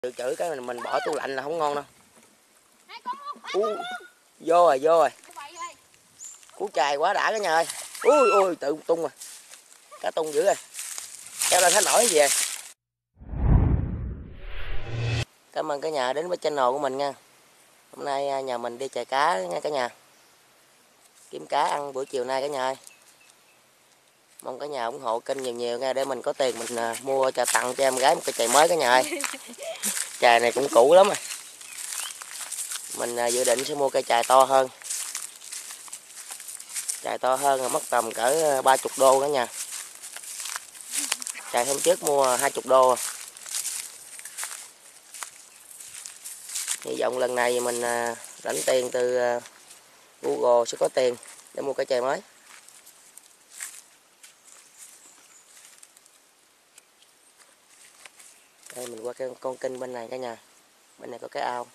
Dự trữ cái mình bỏ tủ lạnh là không ngon đâu. Vô rồi, vô rồi. Cú chài quá đã cả nhà ơi. Ui ui, tự tung rồi. Cá tung dữ rồi. Kéo lên hết nổi gì vậy. Cảm ơn cả nhà đến với channel của mình nha. Hôm nay nhà mình đi chài cá nha cả nhà. Kiếm cá ăn buổi chiều nay cả nhà ơi. Mong cả nhà ủng hộ kênh nhiều nhiều nha, để mình có tiền mình mua tặng cho em gái một cái chài mới cả nhà ơi. Chài này cũng cũ lắm rồi. Mình dự định sẽ mua cây chài to hơn. Chài to hơn là mất tầm cỡ 30 đô cả nhà. Chài hôm trước mua 20 đô. Hy vọng lần này mình lãnh tiền từ Google sẽ có tiền để mua cái chài mới. Đây mình qua cái con kênh bên này cả nhà. Bên này có cái ao.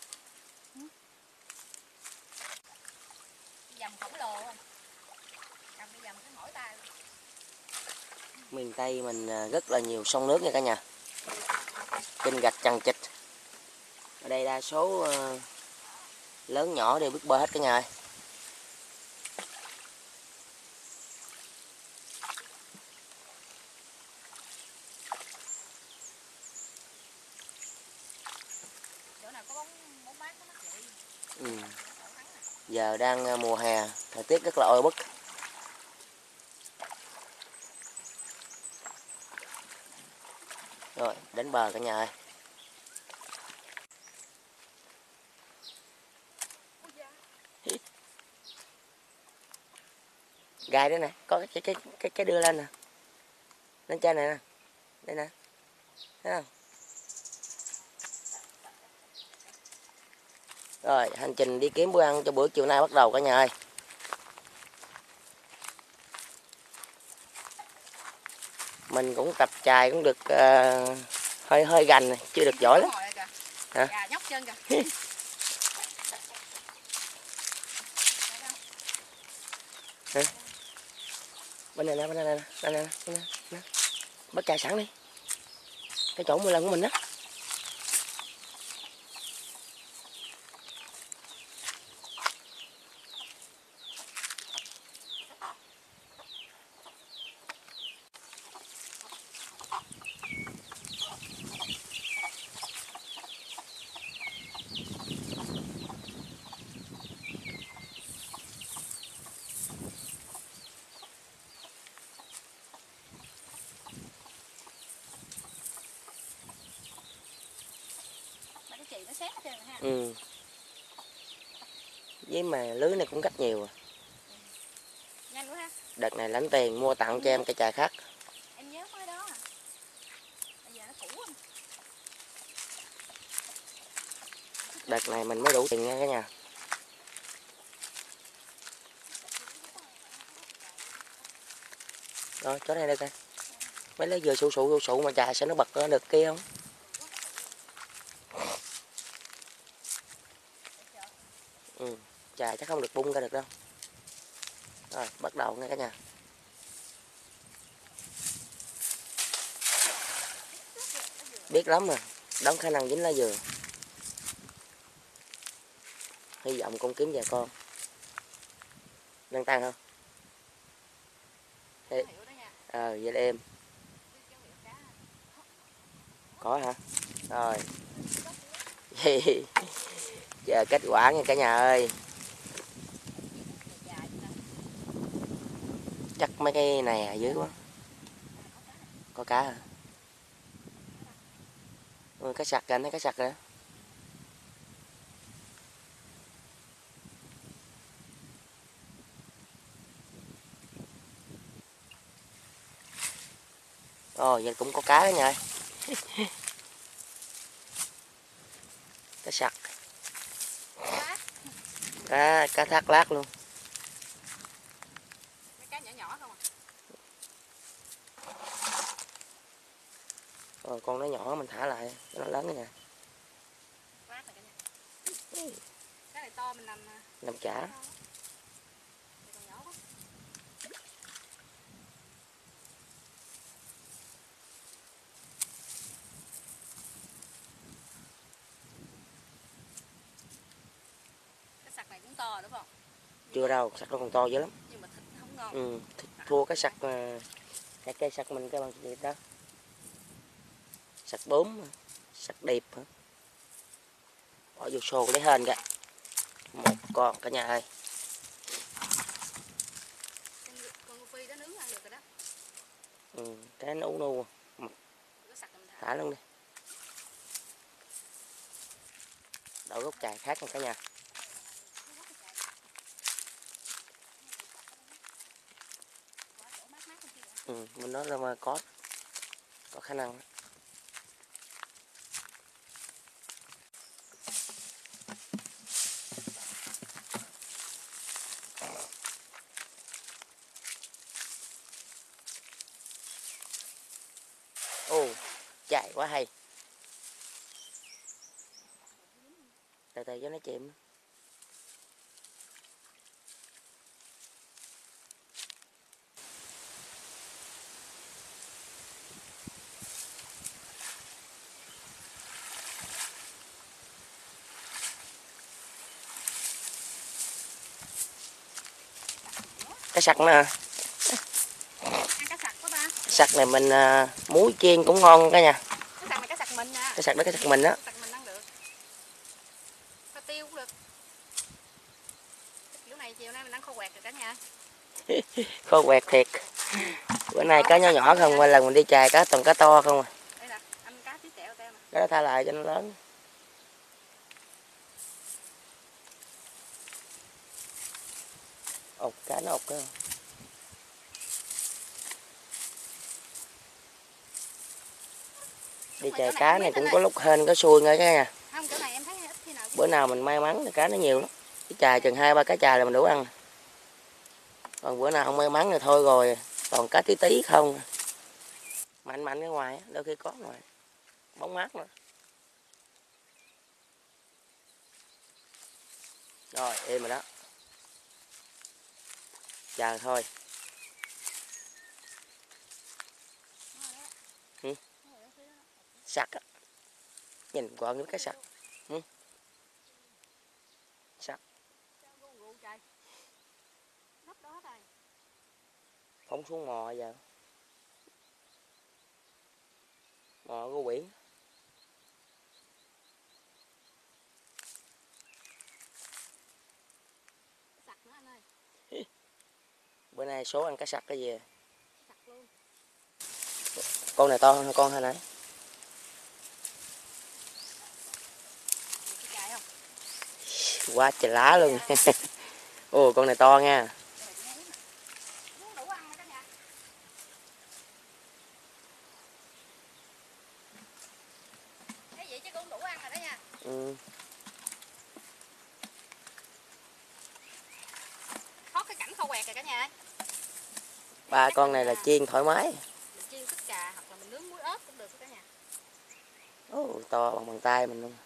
Dầm khổng lồ không? Cầm cái dầm cái mỏi tay. Miền Tây mình rất là nhiều sông nước nha cả nhà. Kênh gạch chằng chịt. Ở đây đa số lớn nhỏ đều biết bơi hết cả nhà ơi. Chỗ nào có bóng mát nó mát vậy. Giờ đang mùa hè, thời tiết rất là oi bức. Rồi, đến bờ cả nhà ơi. Gai đó nè, có cái đưa lên nè. Lên trên này nè. Đây nè. Thấy không? Rồi, hành trình đi kiếm bữa ăn cho bữa chiều nay bắt đầu cả nhà ơi. Mình cũng tập chài cũng được hơi gành này, chưa được giỏi lắm. Hả? Gà nhóc chân kìa. Hả? Bên này nè, bên này nè, bên này nè. Bắt chài sẵn đi. Cái chỗ 10 lần của mình đó. Chị nó xét trơn ha. Với mà lưới này cũng rất nhiều. Nhanh quá ha. Đợt này lãnh tiền mua tặng cho em cây chài khác. Em nhớ mới đó à. Bây giờ nó cũ không? Đợt này mình mới đủ tiền nha cả nhà. Rồi, chỗ này đây coi. Mấy lấy vừa sụ mà chài sẽ nó bật ra được kia không? Chài chắc không được bung ra được đâu. Rồi, bắt đầu nha cả nhà. Biết lắm rồi, đón khả năng dính lá dừa. Hy vọng con kiếm vài con. Đang tăng không? Vậy em. Có hả? Rồi. Chờ kết quả nha cả nhà ơi. Chắc mấy cái này ở dưới quá. Có cá hả? Cá sặc kìa, anh thấy cá sặc kìa. Vậy cũng có cá đó nha ơi. Cá sặc. Cá thác lát luôn. Cá nhỏ nhỏ không à? Con nó nhỏ mình thả lại cho nó lớn nha. Cái này to mình làm chả. to đúng không? Chưa đâu, sặc nó còn to dữ lắm. Nhưng mà thịt không ngon. Ừ, thịt thua cái sặc mà cái cây sặc mình cái bằng gì đó. Sặc bướm, sặc điệp hả? Bỏ vô xô lấy hên kìa. Một con cả nhà ơi. Con ngu phi đó nướng ăn được rồi đó. Ừ, cái nó nu thả luôn đi. Đậu gốc chài khác nha cả nhà. Ừ, mình nói là mà có khả năng. Ồ, chạy quá hay. Từ từ cho nó chìm. Cái sặc nè. Ăn cá sặc quá ba. Sặc này mình muối chiên cũng ngon cả nhà. Cái sặc này cá sặc mình nè. Cái sặc đó cái sặc mình á. Sặc mình ăn được. Kho tiêu cũng được. Kiểu này chiều nay mình ăn kho quẹt rồi cả nhà. Khô quẹt thiệt. Bữa nay cá nhỏ nhỏ không, qua lần mình đi chài cá toàn cá to không à. Đây là ăn cá tí tẹo teo mà. Cái đó tha lại cho nó lớn. Ột cá nó ột cái. Đi chài cá này cũng có lúc hên có xui nghe cả nhà. Không, chỗ này em thấy ít khi nào. Bữa nào mình may mắn thì cá nó nhiều lắm. Cái chài chừng 2-3 cá chài là mình đủ ăn. Còn bữa nào không may mắn thì thôi rồi, toàn cá tí tí không. Mạnh mạnh ở ngoài, đôi khi có ngoài. Bóng mát nữa. Rồi, êm rồi đó. Chờ thôi. Ừ. Sặc á. Nhìn qua nước cái sặc. Ừ. Sặc. Phóng xuống mò giờ. Mò của biển. Bữa nay số ăn cá sặc cái gì? Con này to hơn con hay nãy? Quá trời lá luôn. Ồ, con này to nha. Cái vậy chứ cũng đủ ăn rồi đó nha. Ừ. Thoát cái cảnh kho quẹt rồi cả nhà ơi. Ba con này là chiên thoải mái. Mình chiên súp cà hoặc là mình nướng muối ớt cũng được cả nhà. Ồ, to bằng bàn tay mình luôn.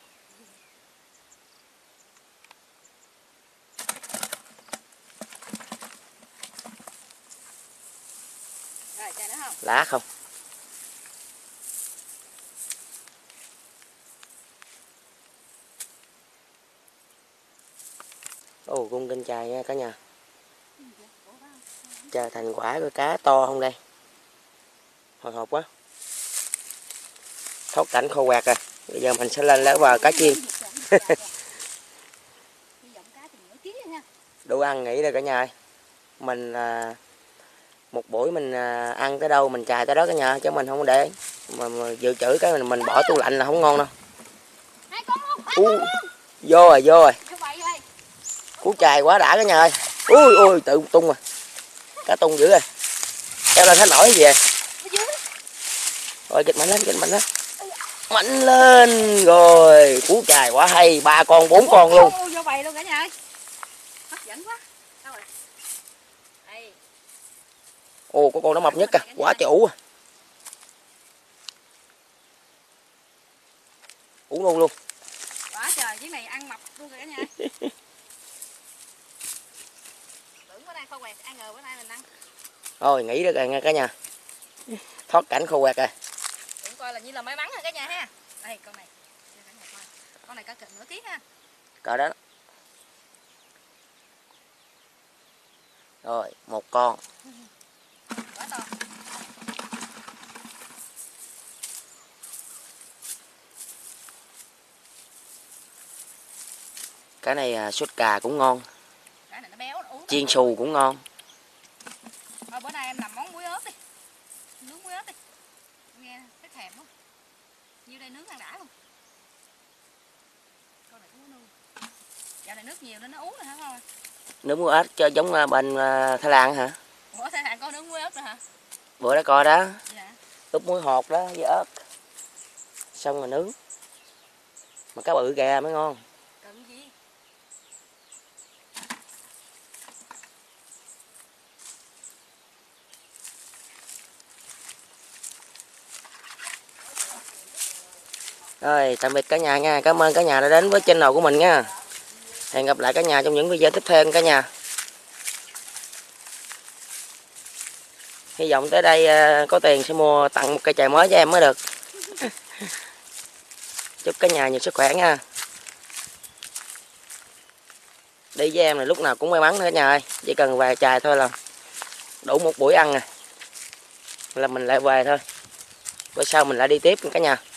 Rồi, chờ nữa không? Lá không? Ồ, cung kinh chài nha cả nhà. Chờ thành quả của cá to không đây? Hồi hộp quá. Thoát cảnh khô quẹt rồi. Bây giờ mình sẽ lên lấy vào cá chiên. Đủ ăn nghỉ rồi cả nhà ơi. Mình một buổi mình ăn tới đâu mình chài tới đó cả nhà, chứ mình không để mà dự trữ cái mình bỏ tủ lạnh là không ngon đâu. Vô rồi, vô rồi. Cú chài quá đã cả nhà ơi. Ui ui, tự tung rồi. Cá tung dữ rồi. Kéo lên hết nổi gì vậy? Rồi kịch mạnh lên, kịch mạnh lên. Mạnh lên rồi, cú chài quá hay, 3 con 4 con luôn. Vô bầy luôn cả nhà ơi. Hấp dẫn quá. Đâu rồi? Đây. Ồ, có con nó mập nhất kìa, quá trời ủ. Ủ luôn luôn. Quá trời, chiếc này ăn mập luôn rồi cả nhà ơi. Tưởng bữa nay kho quẹt, ai ngờ bữa nay mình ăn. Thôi nghỉ được rồi nha cả nhà. Thoát cảnh khô quẹt rồi. Tưởng coi là như là may mắn rồi cả nhà ha. Đây con này. Con này cả kịch nửa ký ha. Cỡ đó. Rồi, một con. Quá to. Cái này sốt cà cũng ngon. Cái này nó béo, nó uống. Chiên xù cũng ngon. Thôi bữa nay em làm món muối ớt đi. Nướng muối ớt đi. Nghe cái thèm quá. Nhiêu đây nướng ăn đã luôn. Con này cũng có nuôi. Dạo này nước nhiều nên nó uống rồi hả con? Nướng muối ớt cho giống bên Thái Lan hả? Ủa Thái Lan có nướng muối ớt rồi hả? Bữa đó coi đó, Dạ. ướp muối hột đó với ớt. Xong rồi nướng. Mà cá bự kìa mới ngon. Cần gì? Rồi, tạm biệt cả nhà nha. Cảm ơn cả nhà đã đến với channel của mình nha. Hẹn gặp lại cả nhà trong những video tiếp theo cả nhà. Hy vọng tới đây có tiền sẽ mua tặng một cây chài mới cho em mới được. Chúc cả nhà nhiều sức khỏe nha. Đi với em là lúc nào cũng may mắn nữa cả nhà ơi. Chỉ cần vài chài thôi là đủ một buổi ăn là mình lại về thôi. Bữa sau mình lại đi tiếp cả nhà.